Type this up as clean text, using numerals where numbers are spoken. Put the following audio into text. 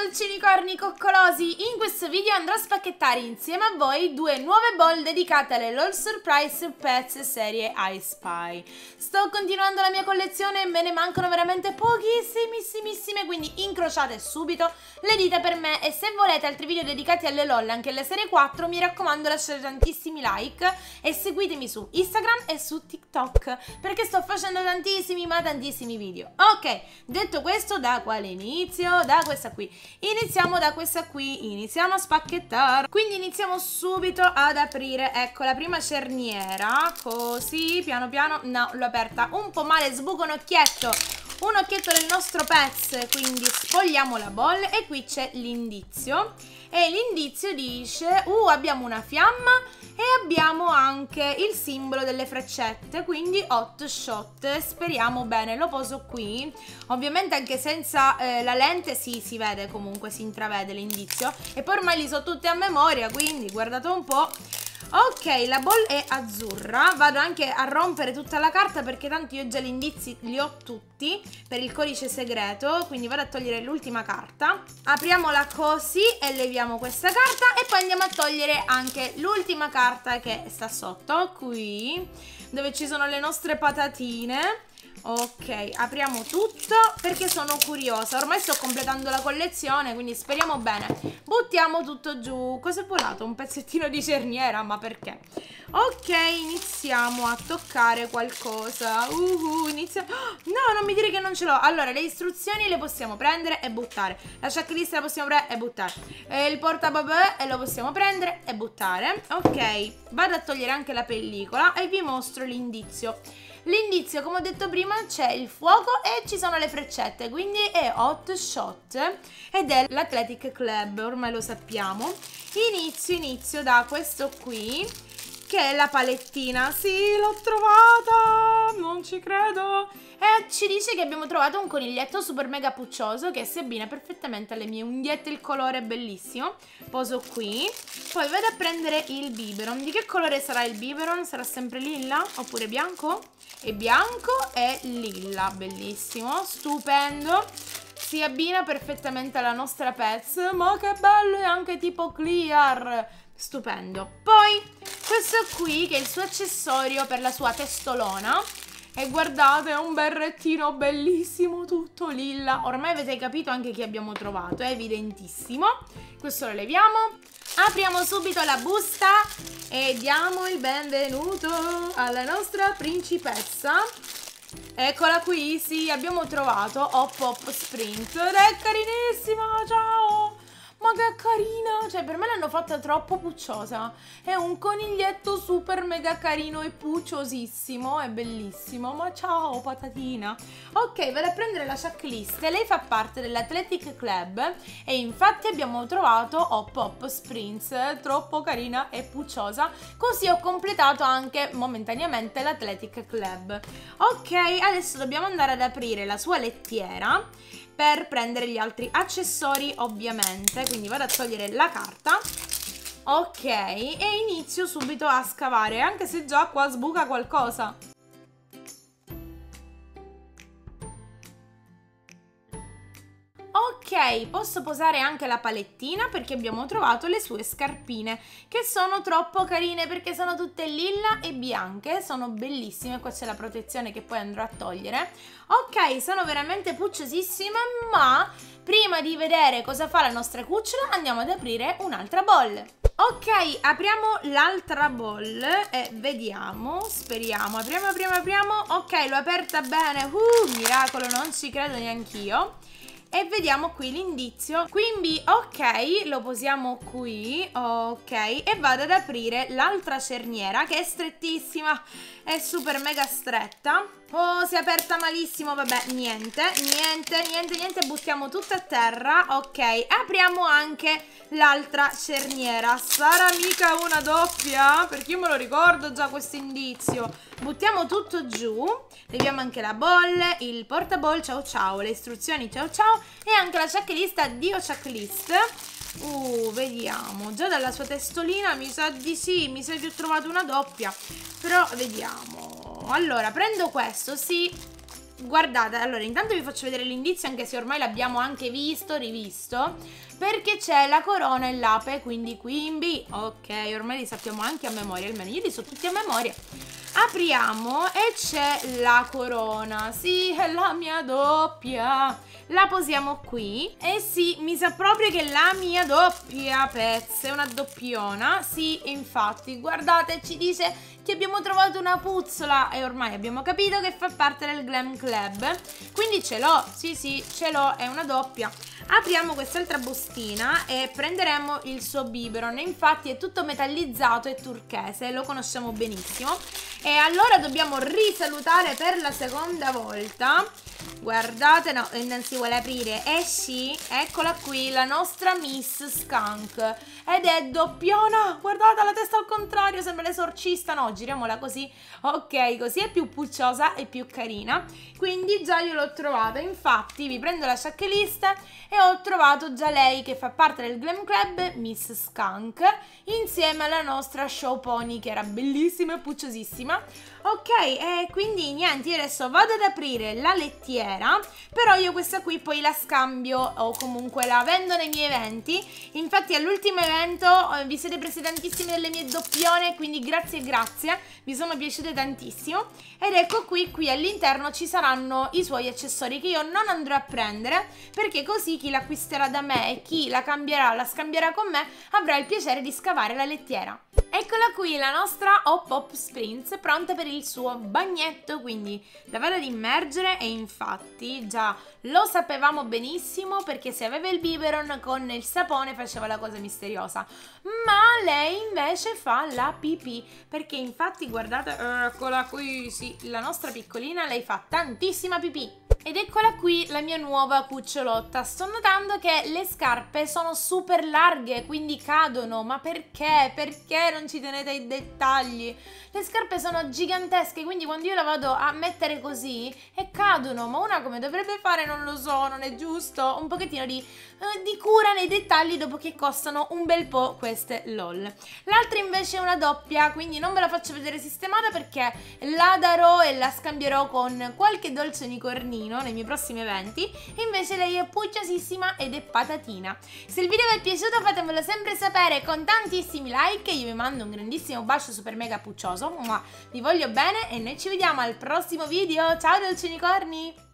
dolcini corni coccolosi, in questo video andrò a spacchettare insieme a voi due nuove bowl dedicate alle LOL Surprise Pets serie I Spy. Sto continuando la mia collezione e me ne mancano veramente pochissimissime, quindi incrociate subito le dita per me e se volete altri video dedicati alle LOL anche alle serie 4 mi raccomando lasciate tantissimi like e seguitemi su Instagram e su TikTok perché sto facendo tantissimi video. Ok, detto questo, da quale inizio? Da questa qui. Iniziamo da questa qui, iniziamo a spacchettare. Quindi iniziamo subito ad aprire, ecco la prima cerniera, così piano piano, no, l'ho aperta un po' male, sbuco un occhietto del nostro pets, quindi spogliamo la bowl e qui c'è l'indizio e l'indizio dice abbiamo una fiamma e abbiamo anche il simbolo delle freccette, quindi hot shot. Speriamo bene, lo poso qui, ovviamente anche senza la lente si vede, comunque si intravede l'indizio e poi ormai li so tutti a memoria, quindi guardate un po'. Ok, la bowl è azzurra, vado anche a rompere tutta la carta perché tanto io già gli indizi li ho tutti per il codice segreto, quindi vado a togliere l'ultima carta, apriamola così e leviamo questa carta e poi andiamo a togliere anche l'ultima carta che sta sotto, qui, dove ci sono le nostre patatine. Ok, apriamo tutto perché sono curiosa, ormai sto completando la collezione, quindi speriamo bene. Buttiamo tutto giù. Cosa è volato? Un pezzettino di cerniera, ma perché? Ok, iniziamo a toccare qualcosa. Iniziamo. No, non mi dire che non ce l'ho. Allora, le istruzioni le possiamo prendere e buttare. La checklist la possiamo prendere e buttare. Il portababè lo possiamo prendere e buttare. Ok, vado a togliere anche la pellicola e vi mostro l'indizio. L'indizio, come ho detto prima, c'è il fuoco e ci sono le freccette, quindi è hot shot ed è l'Athletic Club, ormai lo sappiamo. Inizio da questo qui, che è la palettina. Sì, l'ho trovata, non ci credo. E ci dice che abbiamo trovato un coniglietto super mega puccioso che si abbina perfettamente alle mie unghiette, il colore è bellissimo. Poso qui, poi vado a prendere il biberon. Di che colore sarà il biberon? Sarà sempre lilla oppure bianco? È bianco e lilla, bellissimo, stupendo. Si abbina perfettamente alla nostra Pets, ma che bello, è anche tipo clear, stupendo. Poi questo qui che è il suo accessorio per la sua testolona e guardate, è un berrettino bellissimo, tutto lilla. Ormai avete capito anche chi abbiamo trovato, è evidentissimo. Questo lo leviamo, apriamo subito la busta e diamo il benvenuto alla nostra principessa. Eccola qui, sì, abbiamo trovato Hop Sprint ed è carinissima, ciao! Ma che carina, cioè per me l'hanno fatta troppo pucciosa. È un coniglietto super mega carino e pucciosissimo, è bellissimo. Ma ciao patatina. Ok, vado a prendere la checklist. Lei fa parte dell'Athletic Club e infatti abbiamo trovato Hop Sprints, troppo carina e pucciosa. Così ho completato anche momentaneamente l'Athletic Club. Ok, adesso dobbiamo andare ad aprire la sua lettiera per prendere gli altri accessori ovviamente, quindi vado a togliere la carta. Ok, e inizio subito a scavare, anche se già qua sbuca qualcosa. Ok, posso posare anche la palettina perché abbiamo trovato le sue scarpine che sono troppo carine perché sono tutte lilla e bianche, sono bellissime, qua c'è la protezione che poi andrò a togliere. Ok, sono veramente pucciosissime, ma prima di vedere cosa fa la nostra cucciola andiamo ad aprire un'altra bowl. Ok, apriamo l'altra bowl e vediamo, speriamo, apriamo, ok, l'ho aperta bene, miracolo, non ci credo neanch'io. E vediamo qui l'indizio, quindi ok, lo posiamo qui, ok, e vado ad aprire l'altra cerniera che è strettissima, è super mega stretta. Oh, si è aperta malissimo, vabbè, niente, buttiamo tutto a terra, ok, apriamo anche l'altra cerniera, sarà mica una doppia? Perché io me lo ricordo già questo indizio. Buttiamo tutto giù, leviamo anche la bowl, il portaball, ciao ciao, le istruzioni, ciao ciao, e anche la checklist, addio checklist. Vediamo, già dalla sua testolina mi sa di sì, mi sa che ho trovato una doppia, però vediamo. Allora, prendo questo, sì, guardate, allora intanto vi faccio vedere l'indizio, anche se ormai l'abbiamo anche visto, rivisto, perché c'è la corona e l'ape, quindi Quimby. Ok, ormai li sappiamo anche a memoria, almeno io li so tutti a memoria. Apriamo e c'è la corona. Sì, è la mia doppia. La posiamo qui. E sì, mi sa proprio che è la mia doppia Pez, è una doppiona. Sì, infatti, guardate, ci dice che abbiamo trovato una puzzola e ormai abbiamo capito che fa parte del Glam Club. Quindi ce l'ho, sì, ce l'ho, è una doppia. Apriamo quest'altra bustina e prenderemo il suo biberon. Infatti è tutto metallizzato e turchese, lo conosciamo benissimo. E allora dobbiamo risalutare per la seconda volta. Guardate, no, non si vuole aprire. Eh sì, eccola qui, la nostra Miss Skunk. Ed è doppiona. Guardate, la testa al contrario, sembra l'esorcista. No, giriamola così. Ok, così è più pucciosa e più carina. Quindi già io l'ho trovata. Infatti vi prendo la checklist e ho trovato già lei che fa parte del Glam Club, Miss Skunk, insieme alla nostra Show Pony, che era bellissima e pucciosissima. Ok, e quindi niente, io adesso vado ad aprire la lettiera, però io questa qui poi la scambio o comunque la vendo nei miei eventi. Infatti all'ultimo evento vi siete presi tantissime delle mie doppione, quindi grazie, mi sono piaciute tantissimo. Ed ecco qui all'interno ci saranno i suoi accessori che io non andrò a prendere, perché così chi l'acquisterà da me e chi la scambierà con me avrà il piacere di scavare la lettiera. Eccola qui, la nostra Hop Hop Sprints, pronta per il suo bagnetto, quindi la vado ad immergere e infatti già lo sapevamo benissimo, perché se aveva il biberon con il sapone faceva la cosa misteriosa, ma lei invece fa la pipì, perché infatti guardate, eccola qui, sì, la nostra piccolina, lei fa tantissima pipì. Ed eccola qui la mia nuova cucciolotta. Sto notando che le scarpe sono super larghe, quindi cadono. Ma perché? Perché non ci tenete ai dettagli? Le scarpe sono gigantesche, quindi quando io la vado a mettere così e cadono. Ma una come dovrebbe fare non lo so, non è giusto. Un pochettino di cura nei dettagli, dopo che costano un bel po' queste LOL. L'altra invece è una doppia, quindi non ve la faccio vedere sistemata perché la darò e la scambierò con qualche dolce unicornino nei miei prossimi eventi. Invece lei è pucciosissima ed è patatina. Se il video vi è piaciuto fatemelo sempre sapere con tantissimi like. Io vi mando un grandissimo bacio super mega puccioso. Vi voglio bene e noi ci vediamo al prossimo video. Ciao dolci unicorni!